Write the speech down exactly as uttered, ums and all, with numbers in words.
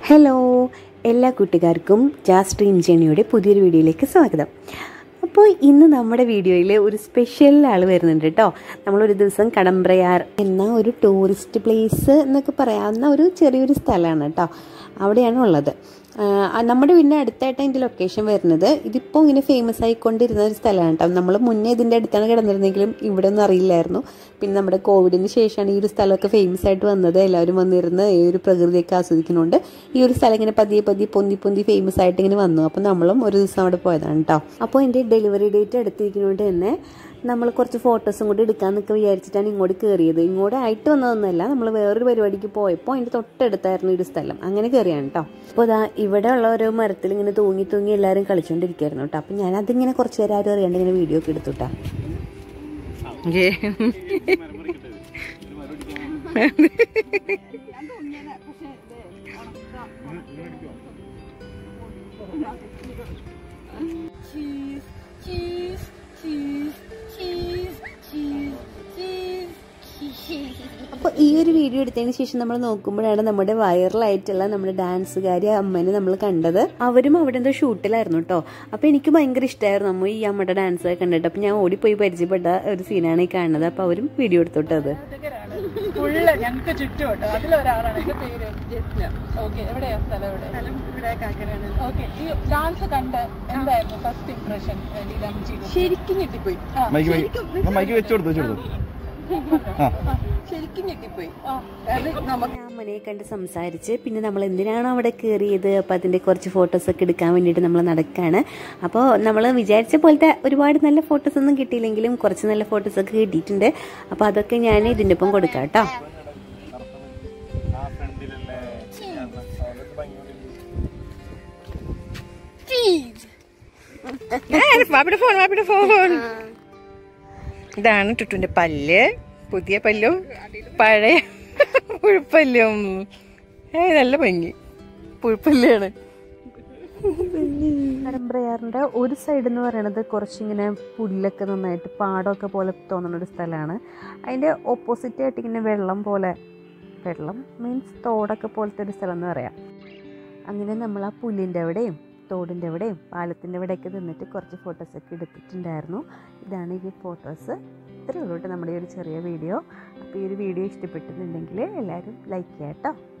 Hello, എല്ലാ കൂട്ടുകാർക്കും jazz dream ജേണിയുടെ പുതിയൊരു വീഡിയോയിലേക്ക് സ്വാഗതം. അപ്പോൾ ഇന്ന് നമ്മുടെ വീഡിയോയിൽ ഒരു സ്പെഷ്യൽ ആൾ വരുന്നുണ്ട് കേട്ടോ. നമ്മളൊരു ദിവസം കടമ്പ്രയാർ എന്ന ഒരു ടൂറിസ്റ്റ് പ്ലേസ് എന്നൊക്കെ പറയാവുന്ന ഒരു ചെറിയൊരു സ്ഥലമാണ് കേട്ടോ. അവിടെയാണ് ഉള്ളത്. നമ്മുടെ പിന്നെ അടുത്തായിട്ട് അതിൻ്റെ ലൊക്കേഷൻ വരുന്നത് ഇതിപ്പോൾ ഇങ്ങനെ ഫേമസ് ആയിക്കൊണ്ടിരുന്ന ഒരു സ്ഥലമാണ് കേട്ടോ. നമ്മൾ മുന്നേ ഇതിൻ്റെ അടുത്താണ് കിടന്നിരുന്നെങ്കിലും ഇവിടെ ഒന്നും അറിയില്ലായിരുന്നു. പിന്നെ നമ്മുടെ കോവിഡിന് ശേഷമാണ് ഈ ഒരു സ്ഥലമൊക്കെ ഫേമസ് ആയിട്ട് വന്നത്. എല്ലാവരും വന്നിരുന്ന് ഈ ഒരു പ്രകൃതിയൊക്കെ ആസ്വദിക്കുന്നുണ്ട്. ഈ ഒരു സ്ഥലം ഇങ്ങനെ പതിയെ പതിയെ പൊന്തി പൊന്തി ഫേമസ് ആയിട്ട് ഇങ്ങനെ വന്നു. അപ്പോൾ നമ്മളും ഒരു ദിവസം അവിടെ പോയതാണ് കേട്ടോ. അപ്പോൾ എൻ്റെ ഡെലിവറി ഡേറ്റ് എടുത്തിരിക്കുന്നതുകൊണ്ട് തന്നെ നമ്മൾ കുറച്ച് ഫോട്ടോസും കൂടി എടുക്കാമെന്നൊക്കെ വിചാരിച്ചിട്ടാണ് ഇങ്ങോട്ട് കയറിയത്. ഇങ്ങോട്ട് ആയിട്ട് വന്നതൊന്നുമല്ല, നമ്മൾ വേറൊരു പരിപാടിക്ക് പോയപ്പോൾ അതിൻ്റെ തൊട്ടടുത്തായിരുന്നു ഒരു സ്ഥലം. അങ്ങനെ കയറിയാണ് കേട്ടോ. അപ്പോൾ അതാ ഇവിടെ ഉള്ള ഓരോ മരത്തിൽ ഇങ്ങനെ തൂങ്ങി തൂങ്ങി എല്ലാവരും കളിച്ചുകൊണ്ടിരിക്കുകയായിരുന്നു കേട്ടോ. അപ്പം ഞാൻ അതിങ്ങനെ കുറച്ച് നേരം ആരും അറിയാണ്ട് ഇങ്ങനെ വീഡിയോ ഒക്കെ എടുത്തുട്ടാ. അപ്പോൾ ഈ ഒരു വീഡിയോ എടുത്തതിന് ശേഷം നമ്മൾ നോക്കുമ്പോഴാണ് നമ്മുടെ വൈറലായിട്ടുള്ള നമ്മുടെ ഡാൻസുകാരി അമ്മേനെ നമ്മൾ കണ്ടത്. അവരും അവിടെ എന്തോ ഷൂട്ടിലായിരുന്നു കേട്ടോ. അപ്പോൾ എനിക്ക് ഭയങ്കര ഇഷ്ടമായിരുന്നു അമ്മ ഈ അമ്മയുടെ ഡാൻസ് കണ്ടിട്ട്. അപ്പോൾ ഞാൻ ഓടിപ്പോയി പരിചയപ്പെട്ട ഒരു സീനാണ് ഈ കാണുന്നത്. അപ്പോൾ അവരും വീഡിയോ എടുത്തോട്ടത്. ഞങ്ങൾക്ക് ചുറ്റുമുണ്ട്. അതിലൊരാളാണ്. എന്റെ പേര് ജസ്ന. ഓക്കെ, എവിടെയാ സ്ഥലം? എവിടെ? ഇവിടെ കാക്കനാണ്. ഓക്കെ, ഈ ഡാൻസ് കണ്ട് എന്തായിരുന്നു ഫസ്റ്റ് ഇംപ്രഷൻ? ശരിക്കും ഞെട്ടിപ്പോയി. ശരിക്കും ഞെട്ടിപ്പോയി. അമ്മനെ കണ്ട് സംസാരിച്ച് പിന്നെ നമ്മൾ എന്തിനാണോ അവിടെ കയറിയത് അപ്പോൾ അതിൻ്റെ കുറച്ച് ഫോട്ടോസൊക്കെ എടുക്കാൻ വേണ്ടിയിട്ട് നമ്മൾ നടക്കുകയാണ്. അപ്പോൾ നമ്മൾ വിചാരിച്ച പോലത്തെ ഒരുപാട് നല്ല ഫോട്ടോസൊന്നും കിട്ടിയില്ലെങ്കിലും കുറച്ച് നല്ല ഫോട്ടോസൊക്കെ കിട്ടിയിട്ടുണ്ട്. അപ്പോൾ അതൊക്കെ ഞാൻ ഇതിൻ്റെ ഒപ്പം കൊടുക്കാം കേട്ടോ. ഇതാണ് ടുട്ടുവിന്റെ പല്ല്. പുതിയ പല്ലും പഴയ പുഴുപ്പല്ലും. നല്ല ഭംഗി പുഴുപ്പല്ലാണ്. കടമ്പ്രയാറിൻ്റെ ഒരു സൈഡ് എന്ന് പറയുന്നത് കുറച്ചിങ്ങനെ പുല്ലൊക്കെ നന്നായിട്ട് പാടമൊക്കെ പോലെ തോന്നുന്ന ഒരു സ്ഥലമാണ്. അതിൻ്റെ ഓപ്പോസിറ്റ് ആയിട്ട് ഇങ്ങനെ വെള്ളം പോലെ, വെള്ളം മീൻസ് തോടൊക്കെ പോലത്തെ ഒരു സ്ഥലം എന്ന് പറയാം. അങ്ങനെ നമ്മൾ ആ പുല്ലിൻ്റെ അവിടെയും തോടിൻ്റെ അവിടെയും പാലത്തിൻ്റെ അവിടെയൊക്കെ നിന്നിട്ട് കുറച്ച് ഫോട്ടോസൊക്കെ എടുത്തിട്ടുണ്ടായിരുന്നു. ഇതാണ് ഈ ഫോട്ടോസ്. ഇത്രയേ ഉള്ളൂ കേട്ടോ നമ്മുടെ ഈ ഒരു ചെറിയ വീഡിയോ. അപ്പോൾ ഈ ഒരു വീഡിയോ ഇഷ്ടപ്പെട്ടിട്ടുണ്ടെങ്കിൽ എല്ലാവരും ലൈക്ക് ചെയ്യാം കേട്ടോ.